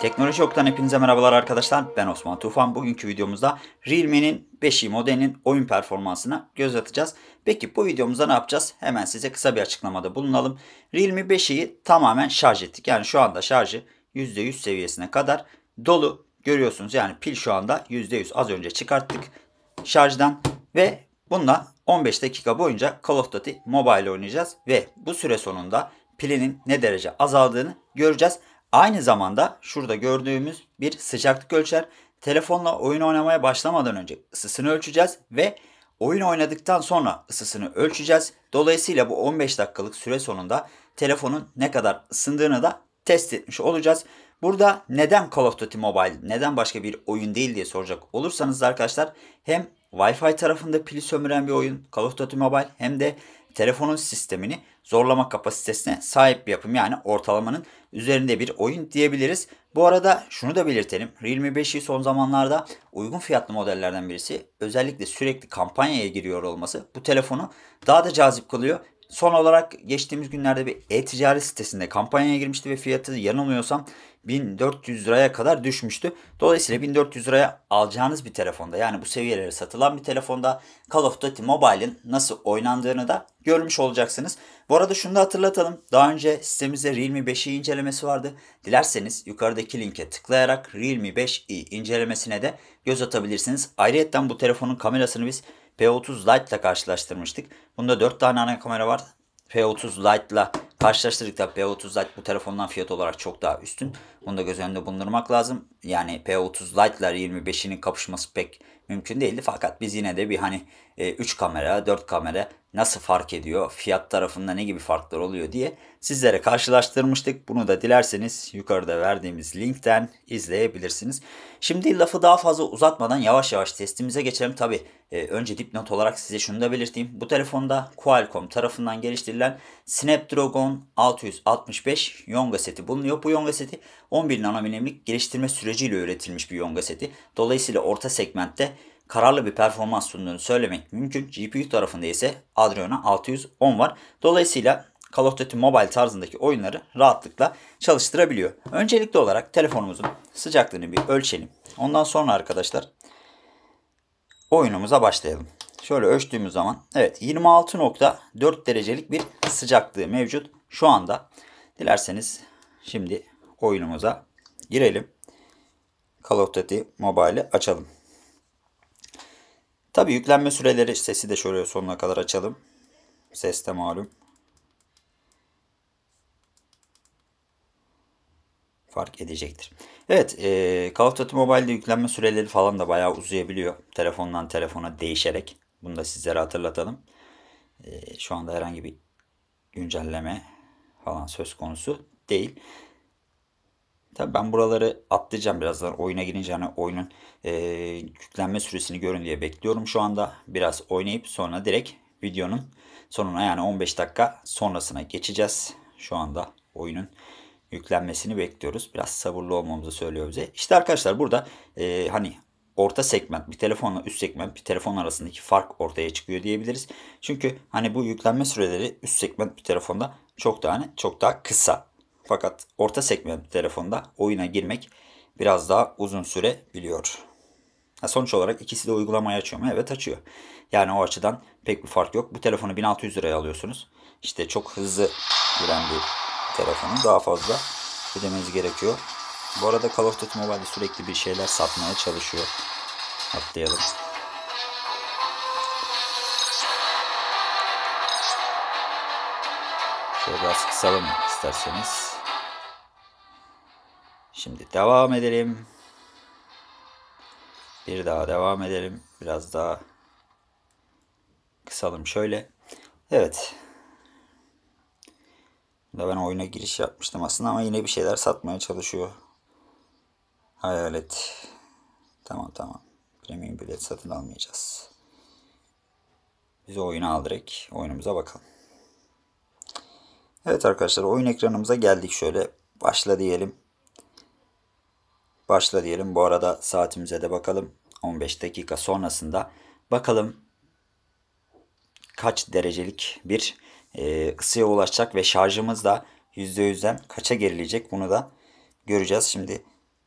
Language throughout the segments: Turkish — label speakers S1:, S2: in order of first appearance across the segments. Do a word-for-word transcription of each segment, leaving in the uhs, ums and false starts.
S1: Teknoloji Ok'tan hepinize merhabalar arkadaşlar. Ben Osman Tufan. Bugünkü videomuzda Realme'nin beş i modelinin oyun performansına göz atacağız. Peki bu videomuzda ne yapacağız? Hemen size kısa bir açıklamada bulunalım. Realme beş i'yi tamamen şarj ettik. Yani şu anda şarjı yüzde yüz seviyesine kadar dolu. Görüyorsunuz yani pil şu anda yüzde yüz, az önce çıkarttık şarjdan ve bununla on beş dakika boyunca Call of Duty Mobile oynayacağız ve bu süre sonunda pilinin ne derece azaldığını göreceğiz. Aynı zamanda şurada gördüğümüz bir sıcaklık ölçer. Telefonla oyun oynamaya başlamadan önce ısısını ölçeceğiz ve oyun oynadıktan sonra ısısını ölçeceğiz. Dolayısıyla bu on beş dakikalık süre sonunda telefonun ne kadar ısındığını da test etmiş olacağız. Burada neden Call of Duty Mobile, neden başka bir oyun değil diye soracak olursanız arkadaşlar, hem Wi-Fi tarafında pili sömüren bir oyun Call of Duty Mobile, hem de telefonun sistemini zorlama kapasitesine sahip bir yapım. Yani ortalamanın üzerinde bir oyun diyebiliriz. Bu arada şunu da belirtelim. Realme beş i son zamanlarda uygun fiyatlı modellerden birisi. Özellikle sürekli kampanyaya giriyor olması bu telefonu daha da cazip kılıyor. Son olarak geçtiğimiz günlerde bir e-ticaret sitesinde kampanyaya girmişti ve fiyatı yanılmıyorsam bin dört yüz liraya kadar düşmüştü. Dolayısıyla bin dört yüz liraya alacağınız bir telefonda, yani bu seviyelere satılan bir telefonda Call of Duty Mobile'in nasıl oynandığını da görmüş olacaksınız. Bu arada şunu da hatırlatalım. Daha önce sitemizde Realme beş i incelemesi vardı. Dilerseniz yukarıdaki linke tıklayarak Realme beş i incelemesine de göz atabilirsiniz. Ayrıca bu telefonun kamerasını biz P otuz Lite ile karşılaştırmıştık. Bunda dört tane ana kamera var. P otuz Lite ile karşılaştırdıkta P otuz Lite bu telefondan fiyat olarak çok daha üstün. Bunu da göz önünde bulundurmak lazım. Yani P otuz Lite ile Realme beş i'nin kapışması pek mümkün değildi. Fakat biz yine de bir hani üç kamera, dört kamera nasıl fark ediyor, fiyat tarafında ne gibi farklar oluyor diye sizlere karşılaştırmıştık. Bunu da dilerseniz yukarıda verdiğimiz linkten izleyebilirsiniz. Şimdi lafı daha fazla uzatmadan yavaş yavaş testimize geçelim. Tabi e, önce dipnot olarak size şunu da belirteyim. Bu telefonda Qualcomm tarafından geliştirilen Snapdragon altı yüz altmış beş Yonga seti bulunuyor. Bu Yonga seti on bir nanomilimlik geliştirme süreciyle üretilmiş bir Yonga seti. Dolayısıyla orta segmentte kararlı bir performans sunduğunu söylemek mümkün. G P U tarafında ise Adreno altı yüz on var. Dolayısıyla Call of Duty Mobile tarzındaki oyunları rahatlıkla çalıştırabiliyor. Öncelikli olarak telefonumuzun sıcaklığını bir ölçelim. Ondan sonra arkadaşlar oyunumuza başlayalım. Şöyle ölçtüğümüz zaman evet yirmi altı nokta dört derecelik bir sıcaklığı mevcut şu anda. Dilerseniz şimdi oyunumuza girelim. Call of Duty Mobile'i açalım. Tabi yüklenme süreleri, sesi de şöyle sonuna kadar açalım. Ses de malum fark edecektir. Evet, e, Call of Duty Mobile'de yüklenme süreleri falan da bayağı uzayabiliyor. Telefondan telefona değişerek. Bunu da sizlere hatırlatalım. E, şu anda herhangi bir güncelleme falan söz konusu değil. Tabii ben buraları atlayacağım birazdan. Oyuna girince hani oyunun e, yüklenme süresini görün diye bekliyorum. Şu anda biraz oynayıp sonra direkt videonun sonuna, yani on beş dakika sonrasına geçeceğiz. Şu anda oyunun yüklenmesini bekliyoruz. Biraz sabırlı olmamızı söylüyor bize. İşte arkadaşlar burada e, hani orta segment bir telefonla üst segment bir telefon arasındaki fark ortaya çıkıyor diyebiliriz. Çünkü hani bu yüklenme süreleri üst segment bir telefonda çok daha hani çok daha kısa. Fakat orta segment bir telefonda oyuna girmek biraz daha uzun sürebiliyor. Sonuç olarak ikisi de uygulamayı açıyor mu? Evet, açıyor. Yani o açıdan pek bir fark yok. Bu telefonu bin altı yüz liraya alıyorsunuz. İşte çok hızlı giren bir telefonu daha fazla ödemeniz gerekiyor. Bu arada Call of Duty Mobile'de sürekli bir şeyler satmaya çalışıyor. Atlayalım. Şöyle biraz kısalım isterseniz. Şimdi devam edelim. Bir daha devam edelim. Biraz daha kısalım şöyle. Evet. Da ben oyuna giriş yapmıştım aslında ama yine bir şeyler satmaya çalışıyor. Hayalet. Tamam tamam. Premium bilet satın almayacağız. Biz oyunu al direkt. Oyunumuza bakalım. Evet arkadaşlar, oyun ekranımıza geldik. Şöyle başla diyelim. Başla diyelim. Bu arada saatimize de bakalım. on beş dakika sonrasında bakalım kaç derecelik bir e, ısıya ulaşacak ve şarjımız da yüzde yüzden kaça gerileyecek, bunu da göreceğiz. Şimdi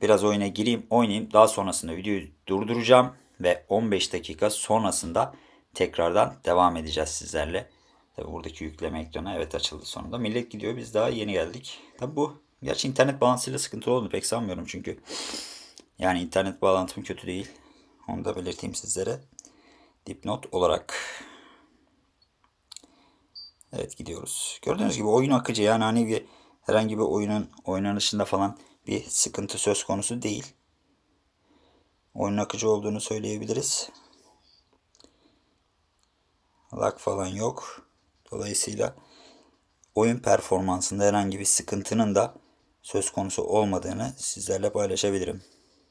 S1: biraz oyuna gireyim, oynayayım. Daha sonrasında videoyu durduracağım ve on beş dakika sonrasında tekrardan devam edeceğiz sizlerle. Tabi buradaki yükleme ekranı evet açıldı sonunda. Millet gidiyor, biz daha yeni geldik. Tabi bu gerçi internet bağlantısıyla sıkıntı olduğunu pek sanmıyorum çünkü. Yani internet bağlantım kötü değil. Onu da belirteyim sizlere. Dipnot olarak. Evet, gidiyoruz. Gördüğünüz gibi oyun akıcı, yani hani bir herhangi bir oyunun oynanışında falan bir sıkıntı söz konusu değil. Oyun akıcı olduğunu söyleyebiliriz. Lag falan yok. Dolayısıyla oyun performansında herhangi bir sıkıntının da söz konusu olmadığını sizlerle paylaşabilirim.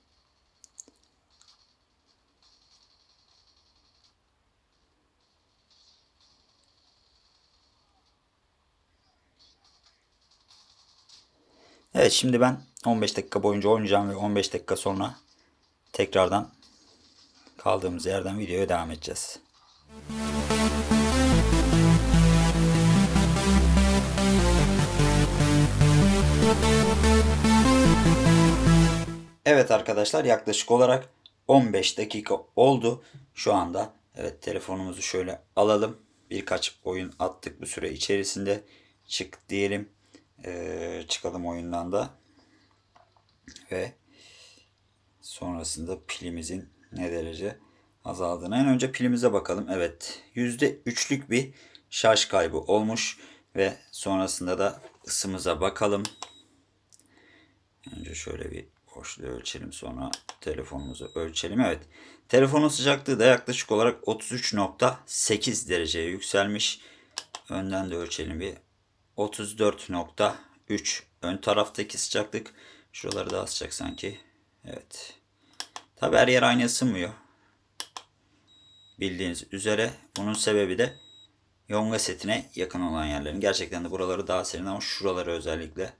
S1: Evet, şimdi ben on beş dakika boyunca oynayacağım ve on beş dakika sonra tekrardan kaldığımız yerden videoya devam edeceğiz. Evet arkadaşlar, yaklaşık olarak on beş dakika oldu şu anda. Evet, telefonumuzu şöyle alalım. Birkaç oyun attık bu süre içerisinde. Çık diyelim. Ee, çıkalım oyundan da. Ve sonrasında pilimizin ne derece azaldığına. En önce pilimize bakalım. Evet, yüzde üçlük bir şarj kaybı olmuş. Ve sonrasında da ısımıza bakalım. Önce şöyle bir boşluğu ölçelim, sonra telefonumuzu ölçelim. Evet, telefonun sıcaklığı da yaklaşık olarak otuz üç nokta sekiz dereceye yükselmiş. Önden de ölçelim bir. otuz dört nokta üç ön taraftaki sıcaklık. Şuraları daha sıcak sanki. Evet. Tabi her yer aynı ısınmıyor. Bildiğiniz üzere. Bunun sebebi de yonga setine yakın olan yerlerin. Gerçekten de buraları daha serin ama şuraları özellikle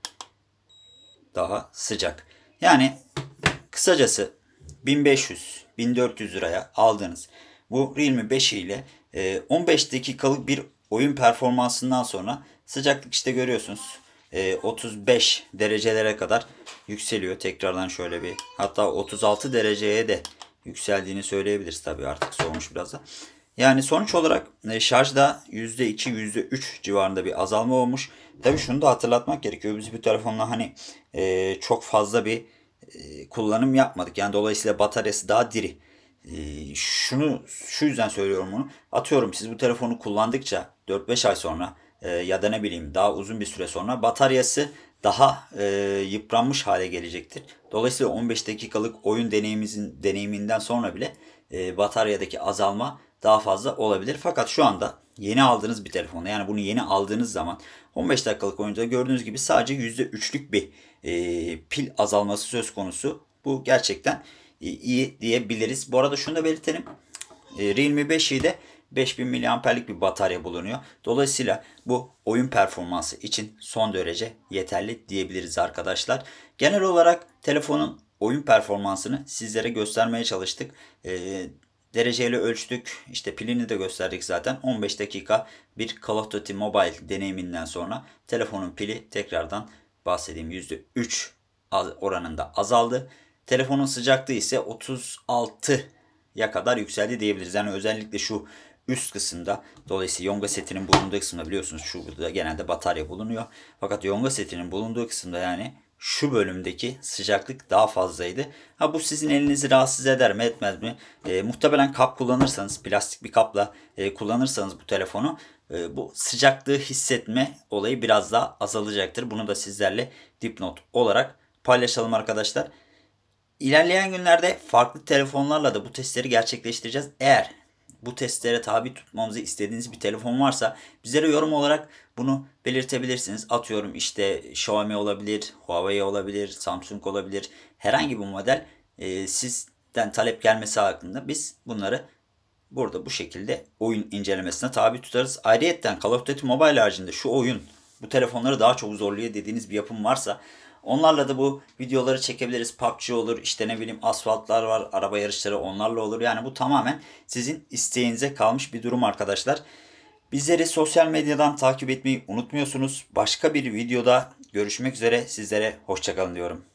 S1: daha sıcak. Yani kısacası bin beş yüz bin dört yüz liraya aldığınız bu Realme beş ile on beş dakikalık bir oyun performansından sonra sıcaklık işte görüyorsunuz otuz beş derecelere kadar yükseliyor. Tekrardan şöyle bir, hatta otuz altı dereceye de yükseldiğini söyleyebiliriz. Tabii artık soğumuş biraz da. Yani sonuç olarak şarjda yüzde iki yüzde üç civarında bir azalma olmuş. Tabii şunu da hatırlatmak gerekiyor. Biz bu telefonla hani e, çok fazla bir e, kullanım yapmadık. Yani dolayısıyla bataryası daha diri. E, şunu şu yüzden söylüyorum bunu. Atıyorum, siz bu telefonu kullandıkça dört beş ay sonra e, ya da ne bileyim daha uzun bir süre sonra bataryası daha e, yıpranmış hale gelecektir. Dolayısıyla on beş dakikalık oyun deneyimimizin deneyiminden sonra bile e, bataryadaki azalma daha fazla olabilir. Fakat şu anda yeni aldığınız bir telefonda, yani bunu yeni aldığınız zaman on beş dakikalık oyunda gördüğünüz gibi sadece yüzde üçlük bir e, pil azalması söz konusu. Bu gerçekten e, iyi diyebiliriz. Bu arada şunu da belirtelim. E, Realme beş i'de beş bin miliamperlik bir batarya bulunuyor. Dolayısıyla bu oyun performansı için son derece yeterli diyebiliriz arkadaşlar. Genel olarak telefonun oyun performansını sizlere göstermeye çalıştık. E, dereceyle ölçtük. İşte pilini de gösterdik zaten. on beş dakika bir Call of Duty Mobile deneyiminden sonra telefonun pili tekrardan bahsedeyim yüzde üç oranında azaldı. Telefonun sıcaklığı ise otuz altıya kadar yükseldi diyebiliriz. Yani özellikle şu üst kısımda, dolayısıyla yonga setinin bulunduğu kısımda, biliyorsunuz şurada genelde batarya bulunuyor. Fakat yonga setinin bulunduğu kısımda, yani şu bölümdeki sıcaklık daha fazlaydı. Ha, bu sizin elinizi rahatsız eder mi etmez mi? E, muhtemelen kap kullanırsanız, plastik bir kapla e, kullanırsanız bu telefonu, e, bu sıcaklığı hissetme olayı biraz daha azalacaktır. Bunu da sizlerle dipnot olarak paylaşalım arkadaşlar. İlerleyen günlerde farklı telefonlarla da bu testleri gerçekleştireceğiz. Eğer bu testlere tabi tutmamızı istediğiniz bir telefon varsa bizlere yorum olarak bunu belirtebilirsiniz. Atıyorum işte Xiaomi olabilir, Huawei olabilir, Samsung olabilir. Herhangi bir model e, sizden talep gelmesi hakkında biz bunları burada bu şekilde oyun incelemesine tabi tutarız. Ayrıyeten Call of Duty Mobile haricinde şu oyun bu telefonları daha çok zorluyor dediğiniz bir yapım varsa onlarla da bu videoları çekebiliriz. P U B G olur, işte ne bileyim asfaltlar var, araba yarışları, onlarla olur. Yani bu tamamen sizin isteğinize kalmış bir durum arkadaşlar. Bizleri sosyal medyadan takip etmeyi unutmuyorsunuz. Başka bir videoda görüşmek üzere. Sizlere hoşça kalın diyorum.